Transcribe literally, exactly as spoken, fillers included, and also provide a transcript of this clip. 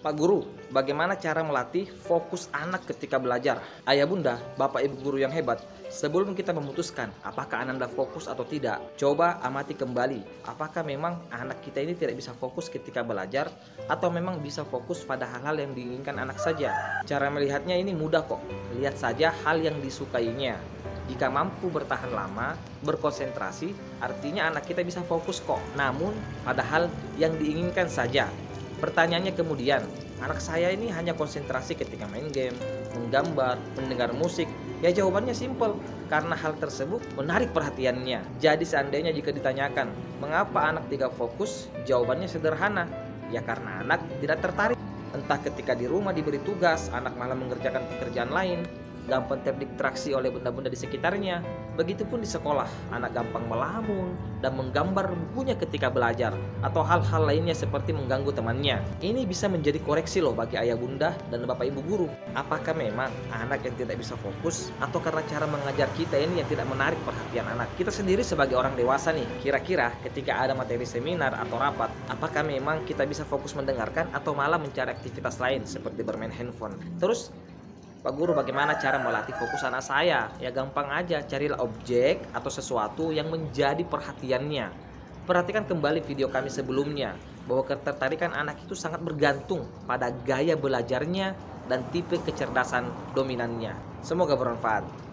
Pak Guru, bagaimana cara melatih fokus anak ketika belajar? Ayah bunda, bapak ibu guru yang hebat, sebelum kita memutuskan apakah Ananda fokus atau tidak, coba amati kembali apakah memang anak kita ini tidak bisa fokus ketika belajar atau memang bisa fokus pada hal-hal yang diinginkan anak saja. Cara melihatnya ini mudah kok, lihat saja hal yang disukainya. Jika mampu bertahan lama, berkonsentrasi, artinya anak kita bisa fokus kok, namun pada hal yang diinginkan saja. Pertanyaannya kemudian, anak saya ini hanya konsentrasi ketika main game, menggambar, mendengar musik. Ya jawabannya simpel, karena hal tersebut menarik perhatiannya. Jadi seandainya jika ditanyakan, mengapa anak tidak fokus? Jawabannya sederhana, ya karena anak tidak tertarik. Entah ketika di rumah diberi tugas, anak malah mengerjakan pekerjaan lain, gampang terdistraksi oleh benda-benda di sekitarnya. Begitupun di sekolah, anak gampang melamun dan menggambar bukunya ketika belajar, atau hal-hal lainnya seperti mengganggu temannya. Ini bisa menjadi koreksi loh bagi ayah bunda dan bapak ibu guru. Apakah memang anak yang tidak bisa fokus, atau karena cara mengajar kita ini yang tidak menarik perhatian anak? Kita sendiri sebagai orang dewasa nih, kira-kira ketika ada materi seminar atau rapat, apakah memang kita bisa fokus mendengarkan atau malah mencari aktivitas lain seperti bermain handphone? Terus, Pak Guru, bagaimana cara melatih fokus anak saya? Ya gampang aja, carilah objek atau sesuatu yang menjadi perhatiannya. Perhatikan kembali video kami sebelumnya, bahwa ketertarikan anak itu sangat bergantung pada gaya belajarnya dan tipe kecerdasan dominannya. Semoga bermanfaat.